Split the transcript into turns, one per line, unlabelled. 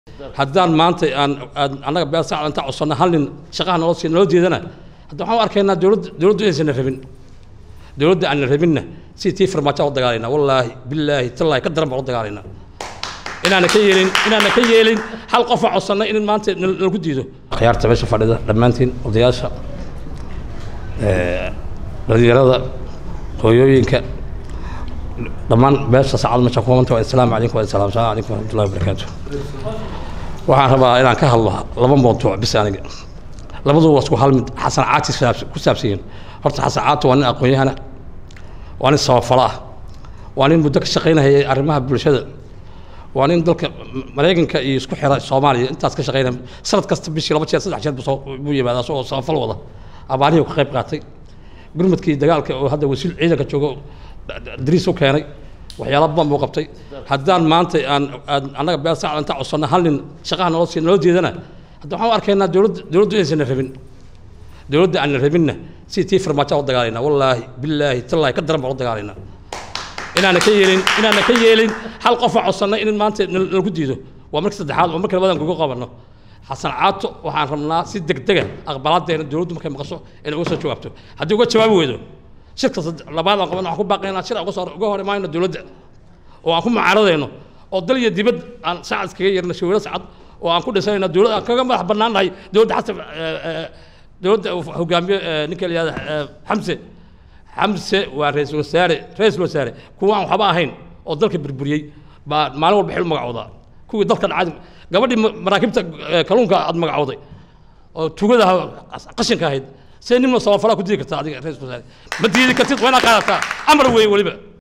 haddaan maanta annaga beel saac inta cusubna hal nin shaqaha noo jeedana hadda waxaan u arkaynaa dowladdu inaysan rabin dowladda aan rabinna si tii farmaajo u dagaalayna wallaahi billaahi tallaahi ka daran baan u dagaalayna inaana ka yeelin hal qof oo cusubna in maanta lagu diido khiyaarta meesha fadhida dhammaantiin odayaasha dhalinyarada hooyooyinka dhammaan beesha saacad meesha ku manta assalaamu calaykum wa salaam calaykum wa rahmatullahi wa barakaatuh waxaan rabaa inaan ka hadlo laba mowduuc bis aniga labaduba isku hal mid xasan caati ku saabsan horta xasan caati waa nin aqoon-yahana waa nin sabafala ah waa nin muddo ka shaqaynaya arrimaha bulshada waa nin dalka Mareykanka iyo isku xira Soomaaliya intaas ka shaqaynaya sanad kasta bishii 2 jeer 3 jeer buu yimaadaa soo sabafal wada abaarihi ka qayb qaatay gurmadkii dagaalka oo hadda wasiil ciidanka joogo dariis u keenay waxyaalo badan buu qabtay haddaan maanta annaga beel saac inta cusubna hal nin shaqaha noo jeedana hadda waxaan u arkaynaa dowladdu inaysan rabin dowladda aan rabinna si tii farmaajo u dagaalayna wallaahi billaahi tallaahi ka daran baan u dagaalayna inaana ka yeelin hal qof oo cusubna in maanta lagu diido waa markii saddexaad oo markii labadan kugu qabanno xasan caato waxaan rabnaa si degdeg ah aqbaladeena dowladdu markay maqasho inay uga soo jawaabto haddii uga jawaabi weydo shirka labaad aan qaban waxaan ku baaqaynaa shir uga hor imaayno dowladda oo aan ku mucaaradayno oo dal iyo dibad aan saacad kaga yeerno shawiro saacad oo aan ku dhisayno dowladda aan kaga madax bannaanahay dowladda xasan dowladda hogaamiye ninka la yiraahdo xamse waa ra'iisul wasaare kuwa aan waxba ahayn oo dalka burburiyay baa maalin walba xil magacooda kuwii dalka dhacay gabadhii maraakibta kalluunka aad magacooday oo tugada qashinka ahayd سينما صوفلا كديك تاع هذيك رئيس وزراء بدي ذيك تطوينا قالتها أمر وين ولبا